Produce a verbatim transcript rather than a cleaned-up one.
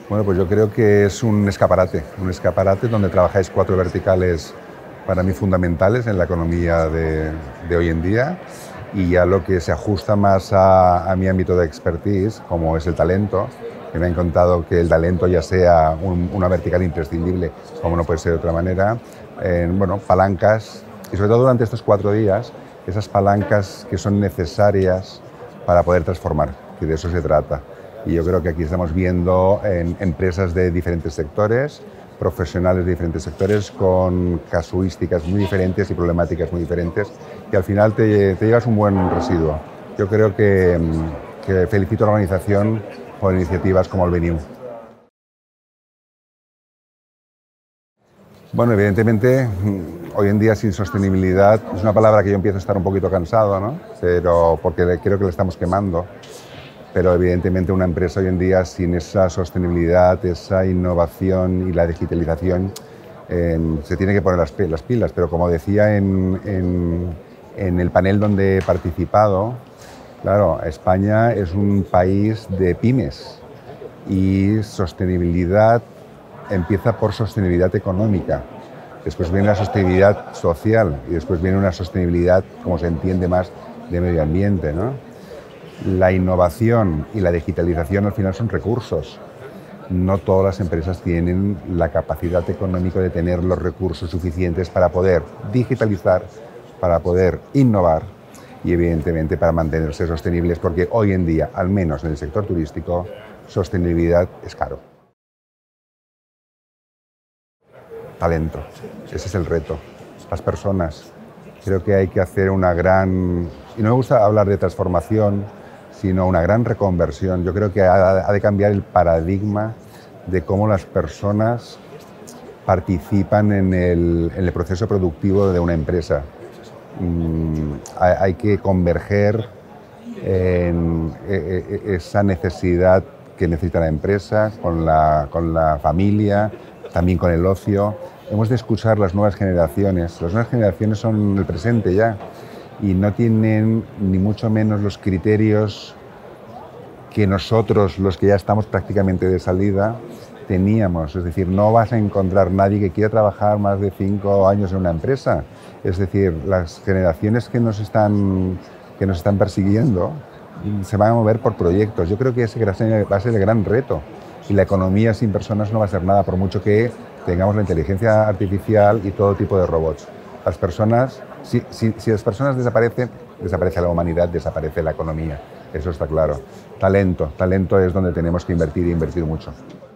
Bueno, pues yo creo que es un escaparate, un escaparate donde trabajáis cuatro verticales para mí fundamentales en la economía de, de hoy en día, y ya lo que se ajusta más a, a mi ámbito de expertise, como es el talento, que me han contado que el talento ya sea un, una vertical imprescindible, como no puede ser de otra manera, en, bueno, palancas, y sobre todo durante estos cuatro días, esas palancas que son necesarias para poder transformar, que de eso se trata. Y yo creo que aquí estamos viendo en empresas de diferentes sectores, profesionales de diferentes sectores, con casuísticas muy diferentes y problemáticas muy diferentes, y al final te, te llevas un buen residuo. Yo creo que, que felicito a la organización por iniciativas como el Veniu. Bueno, evidentemente, hoy en día sin sostenibilidad es una palabra que yo empiezo a estar un poquito cansado, ¿no? Pero porque creo que le estamos quemando. Pero evidentemente una empresa hoy en día sin esa sostenibilidad, esa innovación y la digitalización eh, se tiene que poner las, las pilas. Pero como decía en, en, en el panel donde he participado, claro, España es un país de pymes y sostenibilidad empieza por sostenibilidad económica. Después viene la sostenibilidad social y después viene una sostenibilidad, como se entiende más, de medio ambiente, ¿no? La innovación y la digitalización al final son recursos. No todas las empresas tienen la capacidad económica de tener los recursos suficientes para poder digitalizar, para poder innovar y evidentemente para mantenerse sostenibles, porque hoy en día, al menos en el sector turístico, sostenibilidad es caro. Talento, ese es el reto. Las personas. Creo que hay que hacer una gran... Y no me gusta hablar de transformación, sino una gran reconversión. Yo creo que ha de cambiar el paradigma de cómo las personas participan en el, en el proceso productivo de una empresa. Mm, hay, hay que converger en esa necesidad que necesita la empresa con la, con la familia, también con el ocio. Hemos de escuchar las nuevas generaciones. Las nuevas generaciones son el presente ya y no tienen ni mucho menos los criterios que nosotros, los que ya estamos prácticamente de salida, teníamos. Es decir, no vas a encontrar nadie que quiera trabajar más de cinco años en una empresa. Es decir, las generaciones que nos están, que nos están persiguiendo se van a mover por proyectos. Yo creo que ese va a ser el gran reto. Y la economía sin personas no va a ser nada, por mucho que tengamos la inteligencia artificial y todo tipo de robots. Las personas, si, si, si las personas desaparecen, desaparece la humanidad, desaparece la economía. Eso está claro. Talento, talento es donde tenemos que invertir e invertir mucho.